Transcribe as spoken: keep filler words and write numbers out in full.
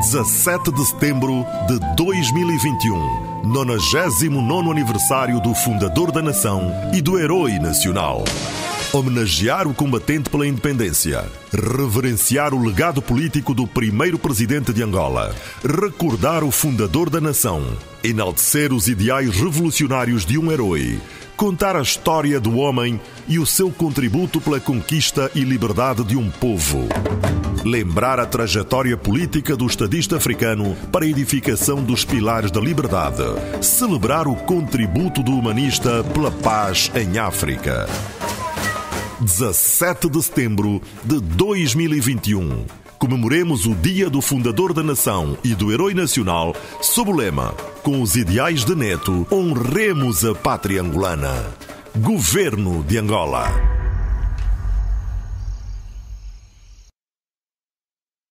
dezassete de setembro de dois mil e vinte e um, nonagésimo nono aniversário do fundador da nação e do herói nacional. Homenagear o combatente pela independência, reverenciar o legado político do primeiro presidente de Angola, recordar o fundador da nação, enaltecer os ideais revolucionários de um herói, contar a história do homem e o seu contributo pela conquista e liberdade de um povo. Lembrar a trajetória política do estadista africano para a edificação dos pilares da liberdade. Celebrar o contributo do humanista pela paz em África. dezassete de setembro de dois mil e vinte e um. Comemoremos o Dia do Fundador da Nação e do Herói Nacional sob o lema: com os ideais de Neto, honremos a pátria angolana. Governo de Angola.